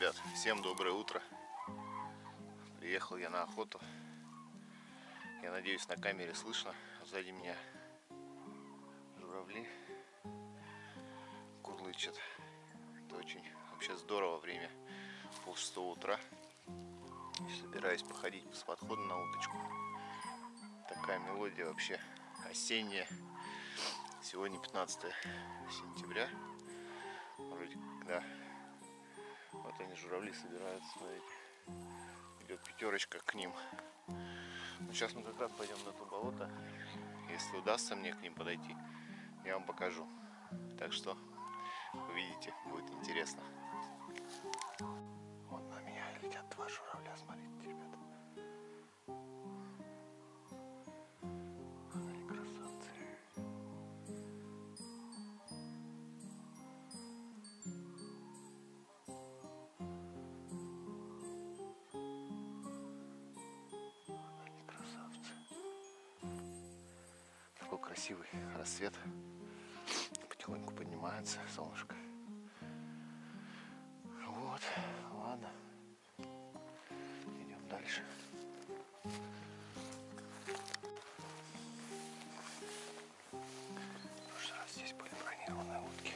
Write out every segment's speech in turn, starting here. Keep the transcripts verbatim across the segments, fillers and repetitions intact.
ребят, всем доброе утро. Приехал я на охоту. Я надеюсь, на камере слышно. Сзади меня журавли курлычат. Это очень вообще здорово. Время пол шестого утра. Собираюсь походить с подхода на уточку. Такая мелодия вообще осенняя. Сегодня пятнадцатое сентября. Вроде да. Вот они, журавли, собираются, смотрите. Идет пятерочка к ним. Но сейчас мы как раз пойдем на то болото. Если удастся мне к ним подойти, я вам покажу. Так что увидите, будет интересно. Вот на меня летят два журавля, смотрите, ребята. Они красавцы. Они красавцы. Такой красивый рассвет. Потихоньку поднимается солнышко. Вот, ладно. Идем дальше. В прошлый раз здесь были бронированные утки.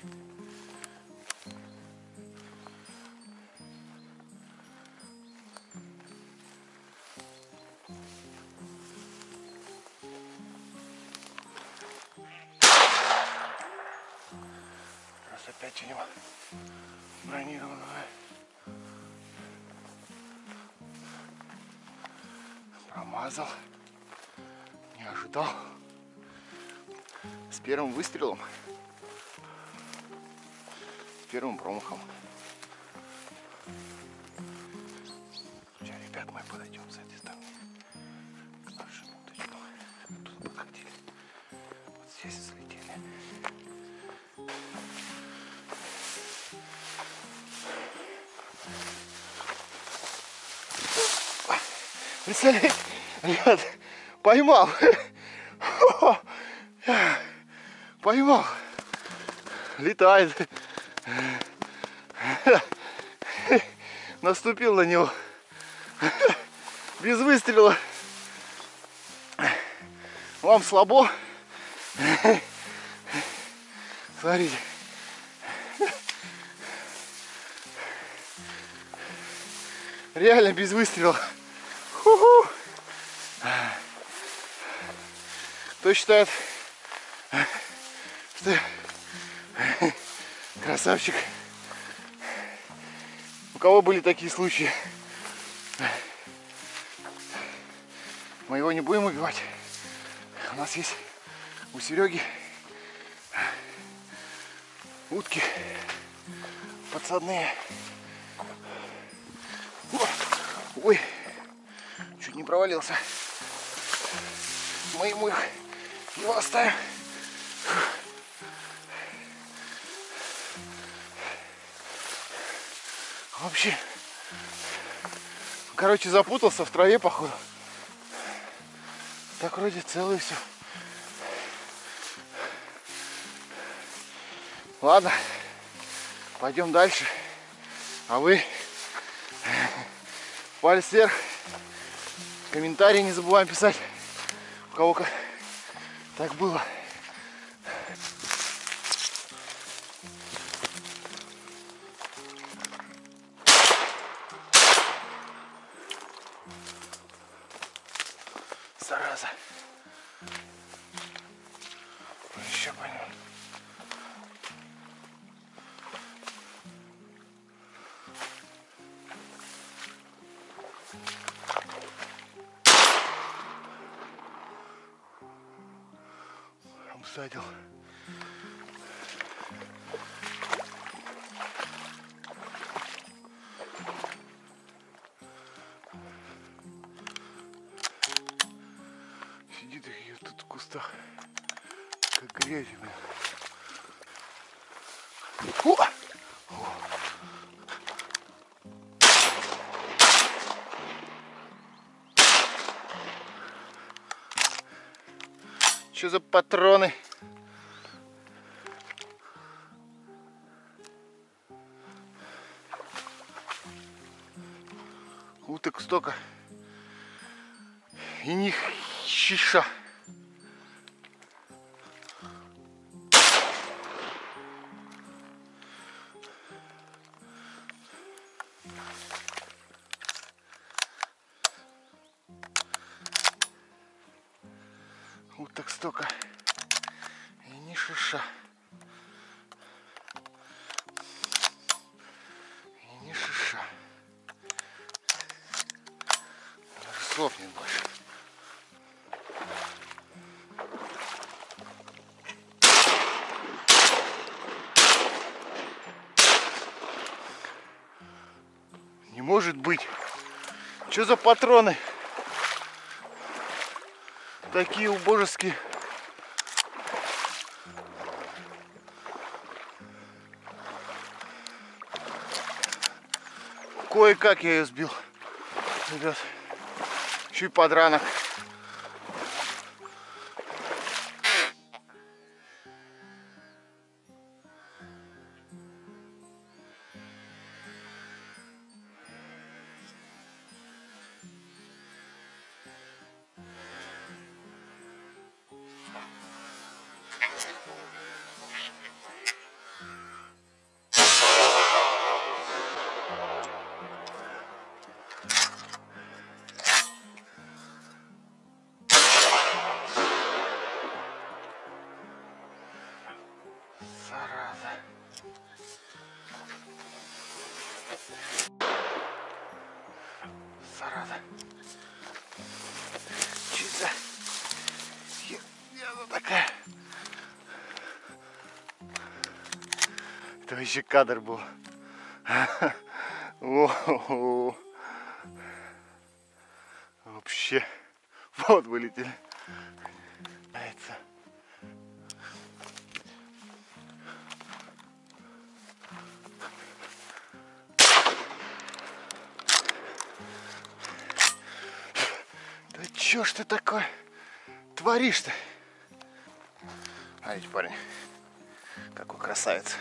Раз опять у него бронированная. Промазал. Не ожидал. С первым выстрелом. С первым промахом. Сейчас, ребят, мы подойдем с этой стороны к нашему уточку. Тут подходили. Вот здесь взлетели. Представляете, ребят, поймал. Поймал. Летает. Наступил на него. Без выстрела. Вам слабо? Смотрите. Реально без выстрела. Ху-ху. Кто считает, что красавчик? У кого были такие случаи? Мы его не будем убивать. У нас есть у Сереги утки подсадные. Ой, чуть не провалился. Мы ему их его оставим. Вообще, короче, запутался в траве, походу. Так вроде целое все. Ладно, пойдем дальше. А вы палец вверх. Комментарии не забываем писать. У кого как так было. Зараза. Еще поймем. Усадил. Сидит ее тут в кустах, как грязь. Фу! Что за патроны? Уток столько. И них щиша. Уток столько. И не шиша. И не шиша. Даже слов нет больше. Не может быть. Что за патроны? Такие убожеские. Кое-как я ее сбил. Ребят. Еще и подранок. Зараза. Зараза. Че за херня такая? Это вообще кадр был. О-о-о. Вообще. Вот вылетели. Да чё ж ты такое творишь-то? А ведь парень, какой красавец.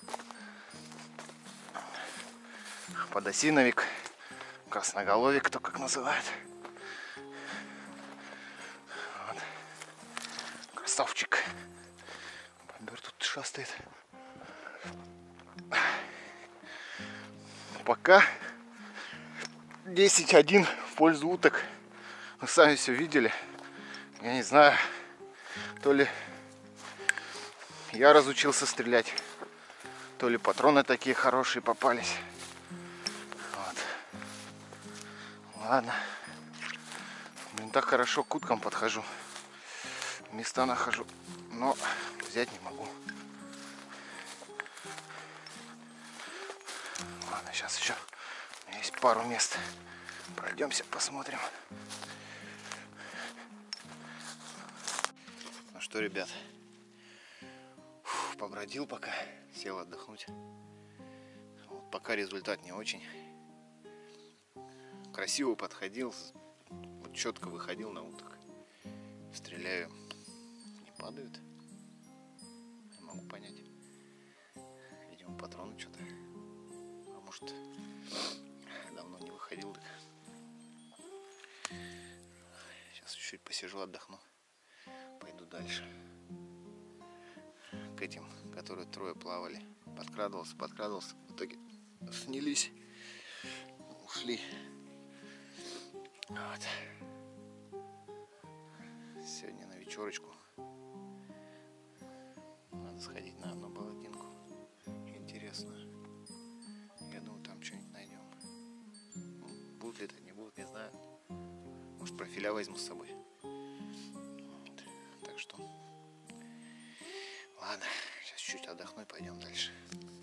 Подосиновик, красноголовик, кто как называет. Вот. Красавчик. Бомбер тут шастает. Пока десять один в пользу уток. Вы сами все видели. Я не знаю, то ли я разучился стрелять, то ли патроны такие хорошие попались. Вот. Ладно. Блин, так хорошо к уткам подхожу. Места нахожу, но взять не могу. Ладно, сейчас еще у меня есть пару мест. Пройдемся, посмотрим. Ну что, ребят, фу, побродил пока, сел отдохнуть. Вот, пока результат не очень. Красиво подходил, вот четко выходил на уток. Стреляю, не падают. Не могу понять. Видимо, патроны что-то. А может, давно не выходил. Так. Сейчас чуть-чуть посижу, отдохну. Пойду дальше. К этим, которые трое плавали. Подкрадывался, подкрадывался. В итоге снялись. Ушли. Вот. Сегодня на вечерочку. Надо сходить на одну болотинку. Интересную. Я думаю, там что-нибудь найдем. Будут ли это, не будут, не знаю. Может, профиля возьму с собой. Вот. Так что. Ладно, сейчас чуть отдохну и пойдем дальше.